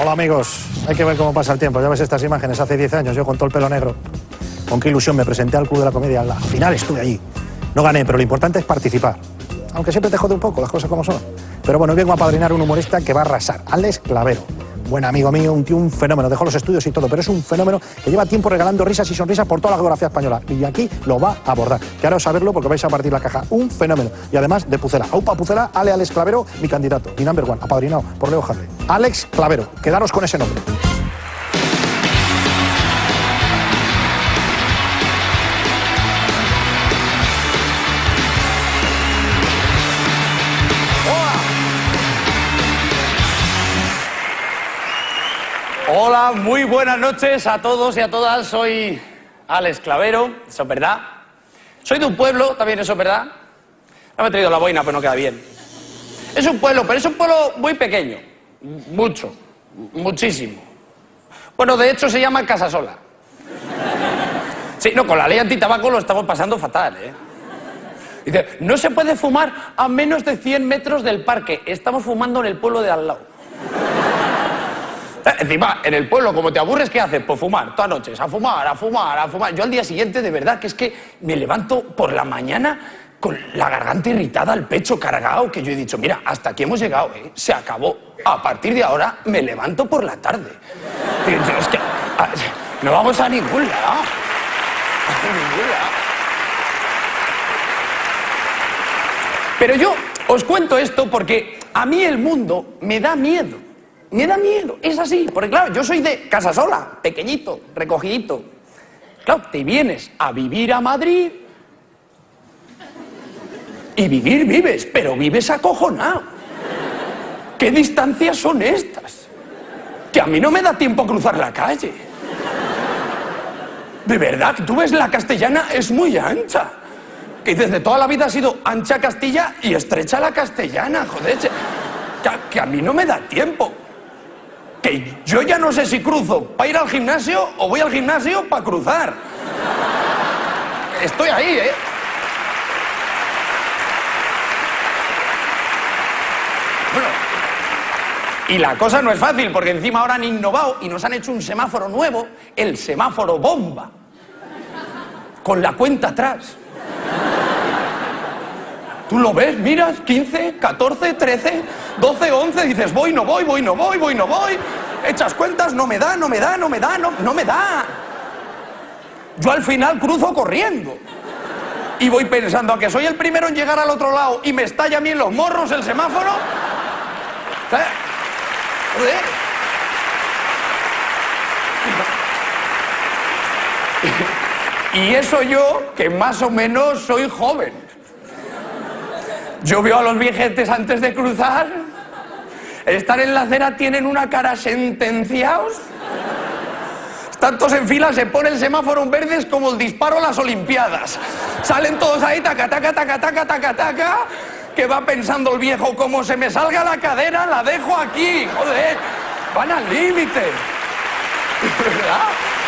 Hola amigos, hay que ver cómo pasa el tiempo. Ya ves estas imágenes, hace 10 años yo con todo el pelo negro. Con qué ilusión me presenté al Club de la Comedia. Al final estuve allí. No gané, pero lo importante es participar. Aunque siempre te jode un poco, las cosas como son. Pero bueno, hoy vengo a apadrinar un humorista que va a arrasar. Alex Clavero. Buen amigo mío, un tío, un fenómeno. Dejó los estudios y todo, pero es un fenómeno que lleva tiempo regalando risas y sonrisas por toda la geografía española. Y aquí lo va a abordar. Quiero saberlo porque vais a partir la caja. Un fenómeno. Y además de Pucela. Aupa Pucela, Alex Clavero, mi candidato. Mi number one, apadrinado por Leo Harley. Alex Clavero. Quedaros con ese nombre. Hola, muy buenas noches a todos y a todas. Soy Alex Clavero, eso es verdad. Soy de un pueblo, también eso es verdad. No me he traído la boina, pero no queda bien. Es un pueblo, pero es un pueblo muy pequeño. Mucho, muchísimo. Bueno, de hecho se llama Casasola. Sí, no, con la ley antitabaco lo estamos pasando fatal, ¿eh? Dice, no se puede fumar a menos de 100 metros del parque. Estamos fumando en el pueblo de al lado. Encima, en el pueblo, como te aburres, ¿qué haces? Pues fumar, todas noches, a fumar, a fumar, a fumar. Yo al día siguiente, de verdad, que es que me levanto por la mañana con la garganta irritada, el pecho cargado, que yo he dicho, mira, hasta aquí hemos llegado, ¿eh? Se acabó. A partir de ahora me levanto por la tarde. Es que no vamos a ningún lado. A ningún lado. Pero yo os cuento esto porque a mí el mundo me da miedo. Me da miedo, es así, porque claro, yo soy de Casasola, pequeñito, recogidito. Claro, te vienes a vivir a Madrid y vivir vives, pero vives acojonado. ¿Qué distancias son estas? Que a mí no me da tiempo a cruzar la calle. De verdad, tú ves la Castellana, es muy ancha. Que desde toda la vida ha sido ancha Castilla y estrecha la Castellana, joder. Que a mí no me da tiempo. Que yo ya no sé si cruzo para ir al gimnasio o voy al gimnasio para cruzar. Estoy ahí, ¿eh? Bueno, y la cosa no es fácil, porque encima ahora han innovado y nos han hecho un semáforo nuevo, el semáforo bomba, con la cuenta atrás. Tú lo ves, miras, 15, 14, 13, 12, 11, dices, voy, no voy, voy, no voy, voy, no voy. Echas cuentas, no me da, no me da, no me da, no me da. Yo al final cruzo corriendo. Y voy pensando, a que soy el primero en llegar al otro lado y me estalla a mí en los morros el semáforo. Joder. Y eso yo, que más o menos soy joven. Yo veo a los viejetes antes de cruzar, estar en la acera, tienen una cara sentenciados. Están todos en fila, se pone el semáforo en verde, es como el disparo a las Olimpiadas. Salen todos ahí, taca, taca, taca, taca, taca, taca, que va pensando el viejo, como se me salga la cadera, la dejo aquí, joder, van al límite. ¿Verdad?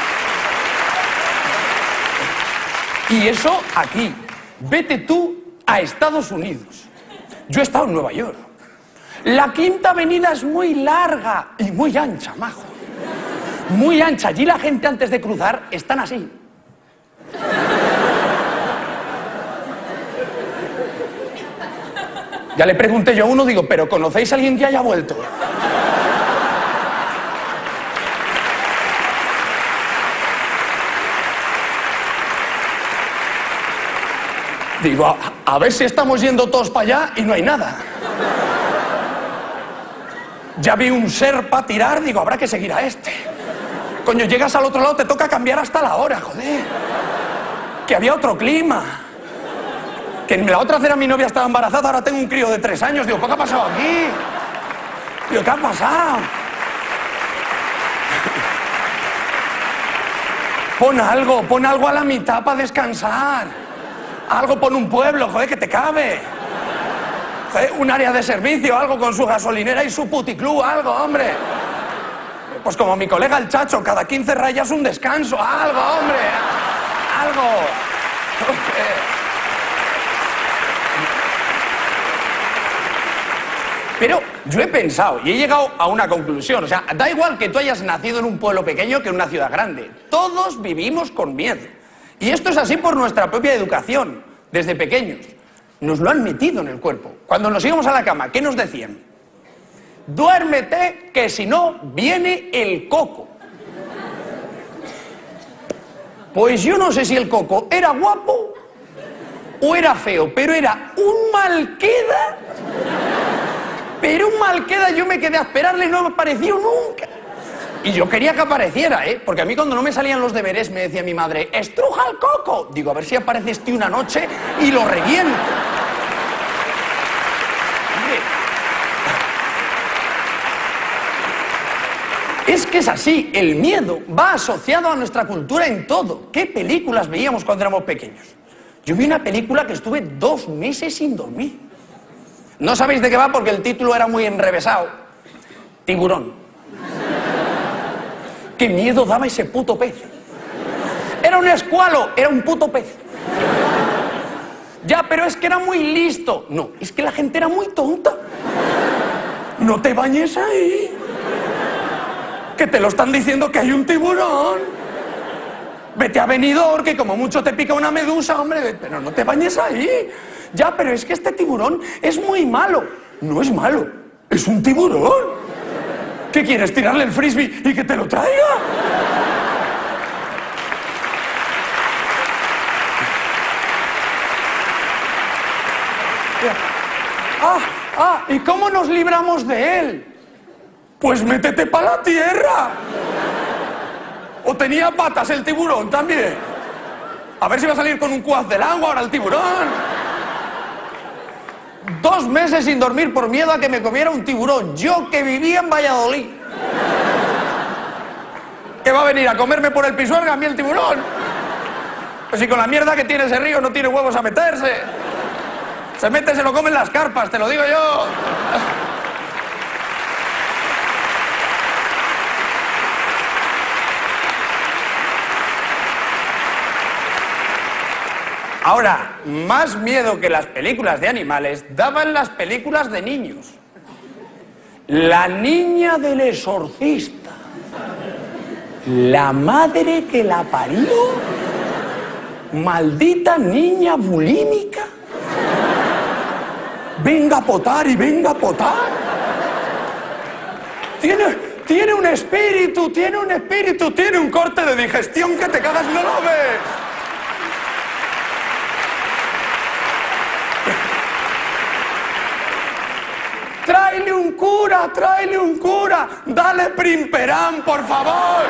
Y eso aquí. Vete tú a Estados Unidos. Yo he estado en Nueva York. La Quinta Avenida es muy larga y muy ancha, majo. Muy ancha. Allí la gente antes de cruzar están así. Ya le pregunté yo a uno, digo, ¿pero conocéis a alguien que haya vuelto? Digo, a ver si estamos yendo todos para allá y no hay nada. Ya vi un Sherpa tirar, digo, habrá que seguir a este. Coño, llegas al otro lado, te toca cambiar hasta la hora, joder. Que había otro clima. Que en la otra acera mi novia estaba embarazada, ahora tengo un crío de 3 años. Digo, ¿qué ha pasado aquí? Digo, ¿qué ha pasado? Pon algo a la mitad para descansar. Algo, pon un pueblo, joder, que te cabe. Joder, un área de servicio, algo con su gasolinera y su puticlub, algo, hombre. Pues como mi colega el Chacho, cada 15 rayas un descanso, algo, hombre. Algo. Pero Yo he pensado y he llegado a una conclusión. O sea, da igual que tú hayas nacido en un pueblo pequeño que en una ciudad grande. Todos vivimos con miedo. Y esto es así por nuestra propia educación, desde pequeños. Nos lo han metido en el cuerpo. Cuando nos íbamos a la cama, ¿qué nos decían? Duérmete, que si no, viene el coco. Pues yo no sé si el coco era guapo o era feo, pero era un malqueda. Pero un malqueda, yo me quedé a esperarle y no me apareció nunca. Y yo quería que apareciera, ¿eh? Porque a mí cuando no me salían los deberes me decía mi madre, ¡estruja el coco! Digo, a ver si aparece este una noche y lo reviento. Hombre. Es que es así, el miedo va asociado a nuestra cultura en todo. ¿Qué películas veíamos cuando éramos pequeños? Yo vi una película que estuve 2 meses sin dormir. No sabéis de qué va porque el título era muy enrevesado. Tiburón. Qué miedo daba ese puto pez. Era un escualo, era un puto pez. Ya, pero es que era muy listo. No, es que la gente era muy tonta. No te bañes ahí. Que te lo están diciendo que hay un tiburón. Vete a Benidorm, que como mucho te pica una medusa, hombre, pero no te bañes ahí. Ya, pero es que este tiburón es muy malo. No es malo, es un tiburón. ¿Qué quieres, tirarle el frisbee y que te lo traiga? ¿Y cómo nos libramos de él? Pues métete para la tierra. ¿O tenía patas el tiburón también? A ver si va a salir con un cuaz del agua ahora el tiburón. 2 meses sin dormir por miedo a que me comiera un tiburón. Yo que vivía en Valladolid. ¿Qué va a venir a comerme por el Pisuerga a mí el tiburón? Pues si con la mierda que tiene ese río no tiene huevos a meterse. Se mete, se lo comen las carpas, te lo digo yo. Ahora, más miedo que las películas de animales daban las películas de niños. La niña del exorcista. La madre que la parió. Maldita niña bulímica. Venga a potar y venga a potar. Tiene un espíritu, tiene un corte de digestión que te cagas, no lo ves. Tráele un cura, dale primperán, por favor.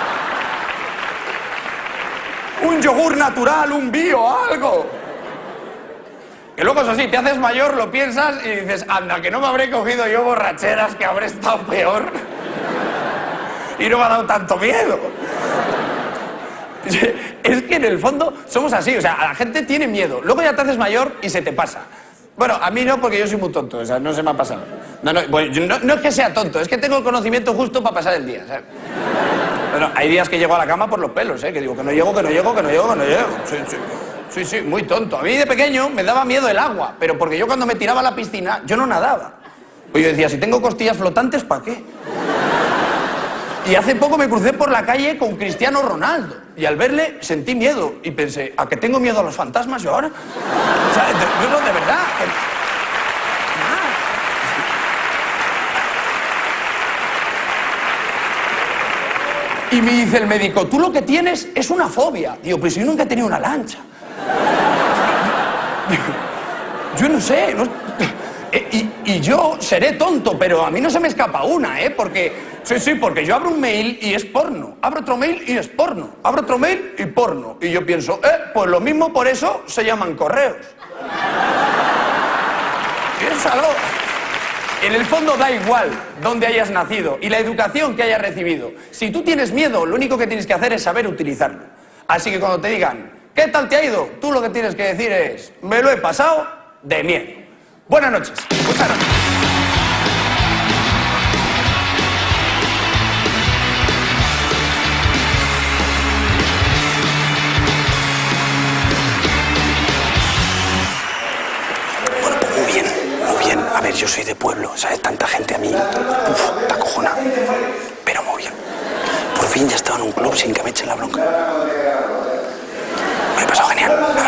Un yogur natural, un bio, algo. Que luego, eso sí, te haces mayor, lo piensas y dices, anda, que no me habré cogido yo borracheras, que habré estado peor. Y no me ha dado tanto miedo. Es que en el fondo somos así, o sea, a la gente tiene miedo. Luego ya te haces mayor y se te pasa. Bueno, a mí no, porque yo soy muy tonto, o sea, no se me ha pasado. No es que sea tonto, es que tengo el conocimiento justo para pasar el día, ¿sabes? Bueno, hay días que llego a la cama por los pelos, ¿eh? Que digo que no llego. Sí, muy tonto. A mí de pequeño me daba miedo el agua, pero porque yo cuando me tiraba a la piscina, yo no nadaba. Pues yo decía, si tengo costillas flotantes, ¿para qué? Y hace poco me crucé por la calle con Cristiano Ronaldo. Y al verle sentí miedo. Y pensé, ¿a qué tengo miedo a los fantasmas yo ahora? O sea, de verdad. Y me dice el médico, tú lo que tienes es una fobia. Digo, pues yo nunca he tenido una lancha. Yo no sé. Y yo seré tonto, pero a mí no se me escapa una, ¿eh? Porque... Sí, porque yo abro un mail y es porno. Abro otro mail y es porno. Abro otro mail y porno. Y yo pienso, pues lo mismo, por eso se llaman correos. Piénsalo. En el fondo da igual dónde hayas nacido y la educación que hayas recibido. Si tú tienes miedo, lo único que tienes que hacer es saber utilizarlo. Así que cuando te digan, ¿qué tal te ha ido? Tú lo que tienes que decir es, me lo he pasado de miedo. Buenas noches. Muchas gracias. Muy bien. A ver, yo soy de pueblo, ¿sabes? Tanta gente a mí. Uf, te acojona. Pero muy bien. Por fin ya he estado en un club sin que me echen la bronca. Me he pasado genial.